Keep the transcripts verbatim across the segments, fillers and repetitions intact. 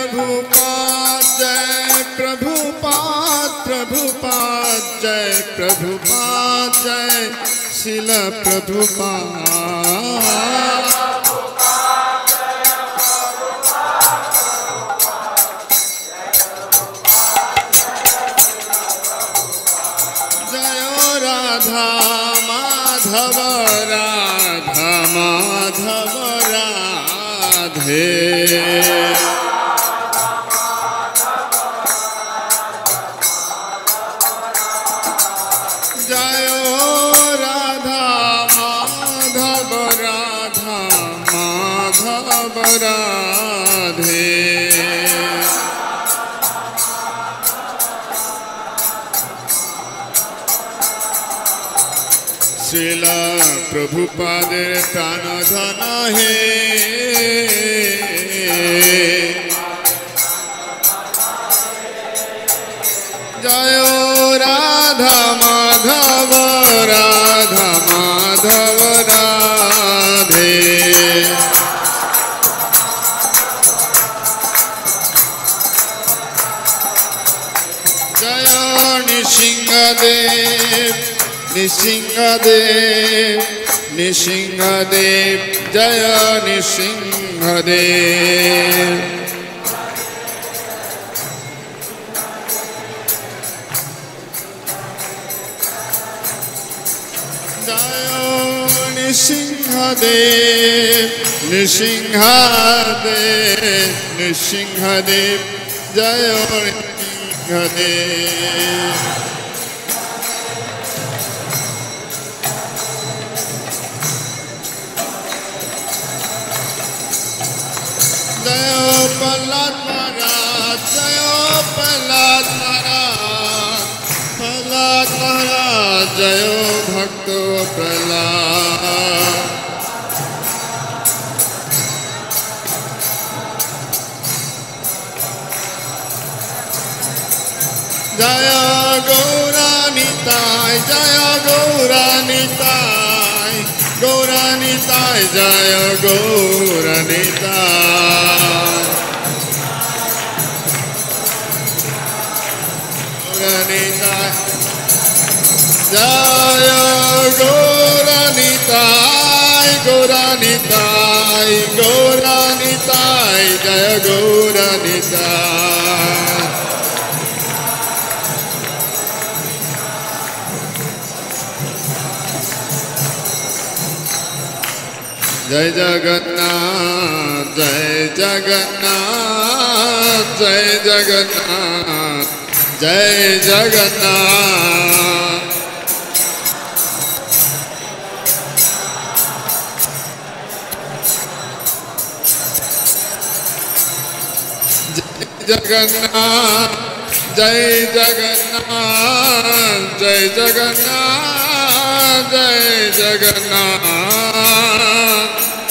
प्रभुपाद जय प्रभुपाद प्रभुपाद जय प्रभुपाद जय शिल प्रभुपाद राधा माधव राधा माधव राधे जय राधा माधव राधा माधव राधे श्रीला प्रभुपादेर प्राण धन हे जय राधा माधव राधा माधव राधे जय नृसिंहदेव नृसिंहदेव नृसिंहदेव जय नृसिंहदेव जय नृसिंहदेव नृसिंहदेव नृसिंहदेव जय नृसिंहदेव जय प्रहलाद महाराज जय प्रहलाद महाराज प्रहलाद महाराज जय भक्त प्रहलाद जय गौरानिताय जय गौरानिताय गौरानिताय जय गौरानिताय गौरानिताय जय गौरानिताय गौरानिताय गौरानिताय जय गौरानिताय जय जगन्नाथ जय जगन्नाथ जय जगन्नाथ जय जगन्नाथ जय जगन्नाथ जय जगन्नाथ जय जगन्नाथ जय जगन्नाथ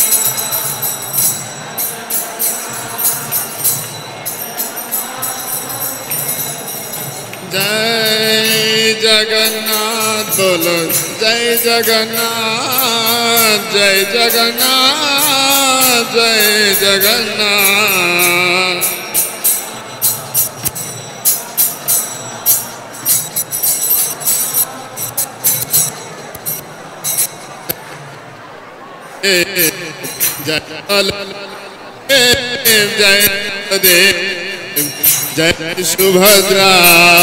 जय जगन्नाथ बोलो जय जगन्नाथ जय जगन्नाथ जय जगन्नाथ जय जय देव जय सुभद्रा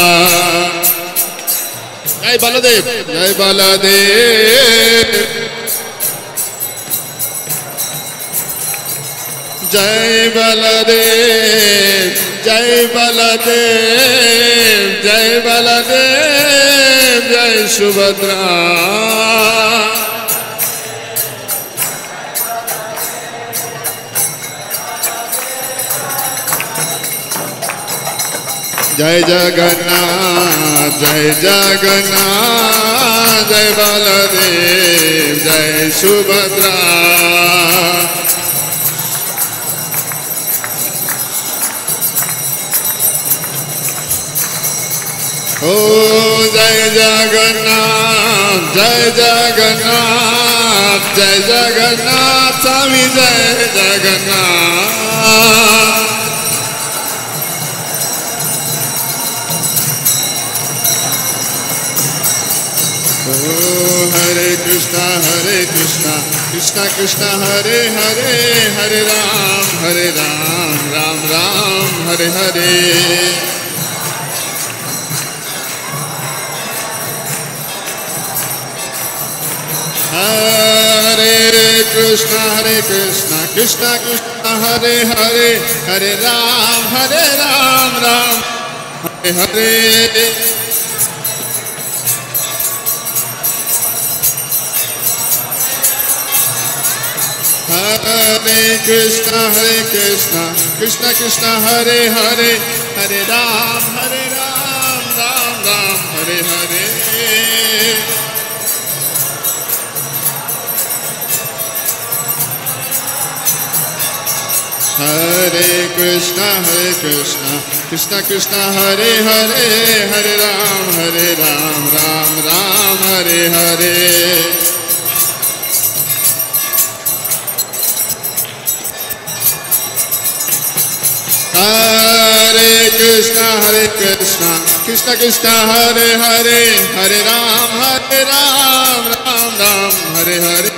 जय बलदेव जय बलदेव जय बलदेव जय बलदेव जय बलदेव जय सुभद्रा जय जगन्नाथ जय जगन्नाथ जय बलदेव जय सुभद्रा ओ जय जगन्नाथ जय जगन्नाथ जय जगन्नाथ स्वामी जय Jagannath Krishna Krishna Hare Hare Hare Ram Hare Ram Ram Ram Hare Hare Hare Krishna Hare Krishna Krishna Krishna Hare Hare Hare Ram Hare Ram Ram Hare Hare Hare Krishna Hare Krishna Krishna Krishna Hare Hare Hare Ram Hare Ram Ram Ram Hare Hare Hare Krishna Hare Krishna Krishna Krishna Hare Hare Hare Ram Hare Ram Ram Ram Hare Hare Hare Krishna Hare Krishna Krishna Krishna Hare Hare Hare Ram Hare Ram Ram Ram Hare Hare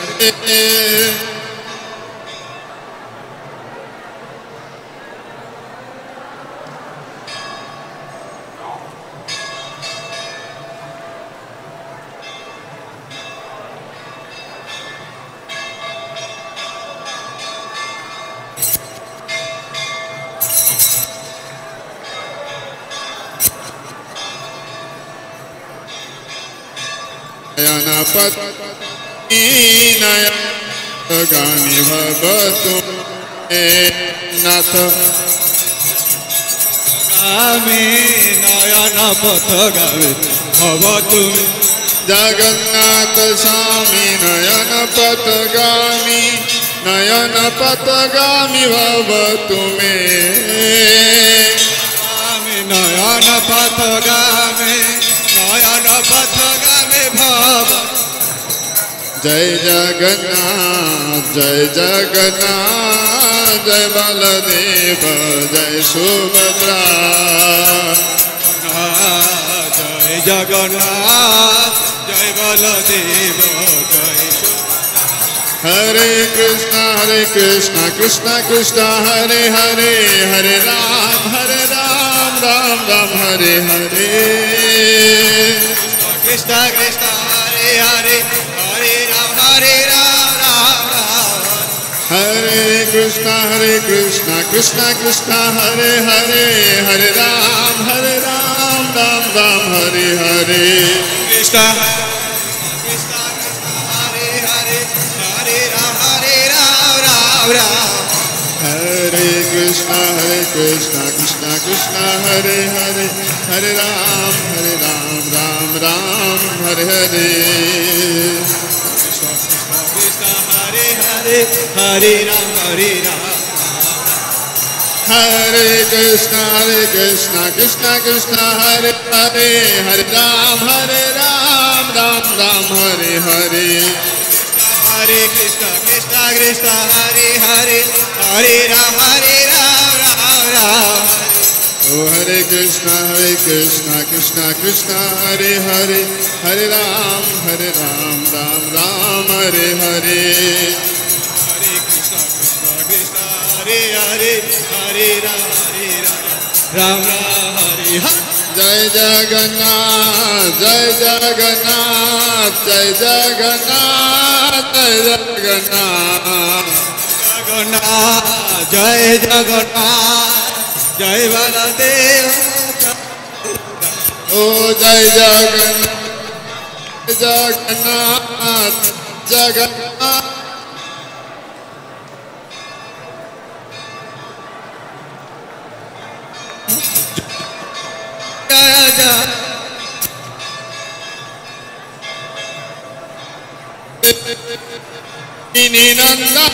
Nayana bhavatu nath Gami Nayana patagami bhavatu Jagannatha Swami Nayana patagami Nayana patagami bhavatu me Nayana patagami Nayana patagami bhavatu Jai Jagannath, Jai Jagannath, Jai Baladeva, Jai Subhadra. Jai Jagannath, Jai Baladeva, Jai Subhadra. Hare Krishna, Hare Krishna, Krishna Krishna, Hare Hare, Hare Ram, Hare Ram, Ram Ram, Hare Hare. Krishna Krishna, Hare Hare. Hare Ram, Ram Ram. Hare Krishna, Hare Krishna, Krishna Krishna, Hare Hare, Hare Ram, Hare Ram, Ram Ram, Hare Hare. Krishna, Krishna, Krishna, Hare Hare, Hare Ram, Hare Ram, Ram Ram. Hare Krishna, Hare Krishna, Krishna Krishna, Hare Hare, Hare Ram, Hare Ram, Ram Ram, Hare Hare. Hare Hare, Hare Ram, Hare Ram. Hare Krishna, Hare Krishna, Krishna Krishna, Hare Hare, Hare Ram, Hare Ram, Ram Ram, Hare Hare. Hare Krishna, Krishna Krishna, Hare Hare, Hare Ram, Hare Ram, Ram Ram. Oh Hare Krishna, Hare Krishna, Krishna Krishna, Hare Hare, Hare Ram, Hare Ram, Ram Ram, Hare Hare. Hare Krishna, Krishna Krishna, Hare Hare, Hare Ram, Hare Ram, Ram Ram, Hare Hare. Jai Jagannath, Jai Jagannath, Jai Jagannath, Jai Jagannath. Jagannath, Jai Jagannath. Jai Baladeva, oh Jai Jagannath, Jagannath, Jagannath. Jai Jagannath, Ninanda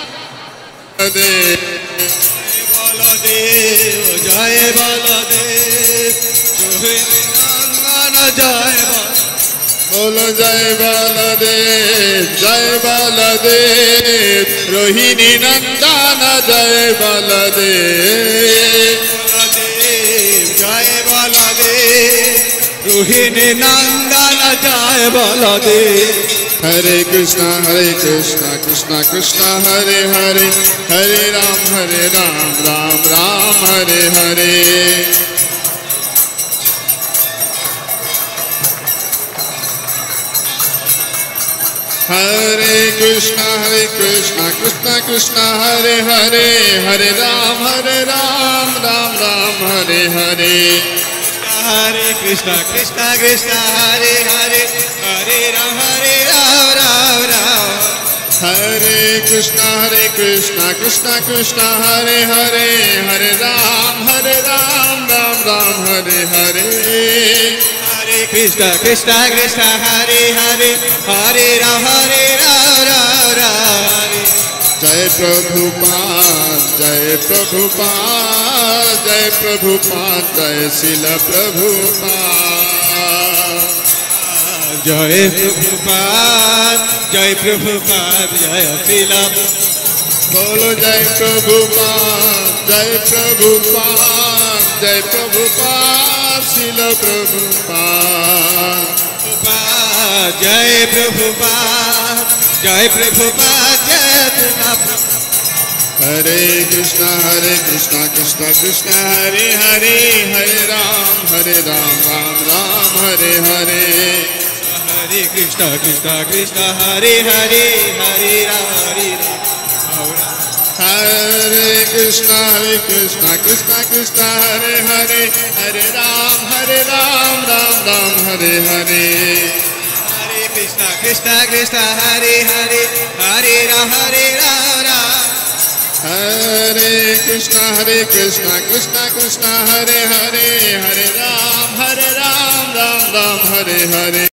Dev. Baladev, Jai Baladev, Rohini Nandana Jai Baladev. Bolo Jai Baladev, Jai Baladev, Rohini Nandana Jai Baladev. Baladev, Jai Baladev, Rohini Nandana Jai Baladev. Hare Krishna, Hare Krishna, Krishna Krishna, Hare Hare, Hare Ram, Hare Ram, Ram Ram, Hare Hare. Hare Krishna, Hare Krishna, Krishna Krishna, Hare Hare, Hare Ram, Hare Ram, Ram Ram, Hare Hare. Hare Krishna, Krishna Krishna, Hare Hare, Hare Ram, Hare Ram, Ram Ram. Hare Krishna, Hare Krishna, Krishna Krishna, Hare Hare, Hare Ram, Hare Ram, Ram Ram, Hare Hare. Hare Krishna, Krishna Krishna, Hare Hare, Hare Ram, Hare Ram, Ram Ram. Jai Prabhupada, Jai Prabhupada, Jai Prabhupada, Jai Srila Prabhupada. Jai Prabhupada, Jai Prabhupada, Jai Srila. Bolo Jai Prabhupada, Jai Prabhupada, Jai Prabhupada, Srila Prabhupada. Jai Prabhupada, Jai Prabhupada, Jai Prabhupada. Hare Krishna, Hare Krishna, Krishna Krishna, Hare Hare, Hare Ram, Hare Ram, Ram Ram, Hare Hare. Hare Krishna, Krishna Krishna, Hare Hare, Hare Ram, Hare Ram. Hare Krishna, Hare Krishna, Krishna Krishna, Hare Hare, Hare Ram, Hare Ram, Ram Ram, Hare Hare. Hare Krishna, Krishna Krishna, Hare Hare, Hare Ram, Hare Ram, Ram. Hare Krishna, Hare Krishna, Krishna Krishna, Hare Hare, Hare Ram, Hare Ram, Ram Ram, Hare Hare.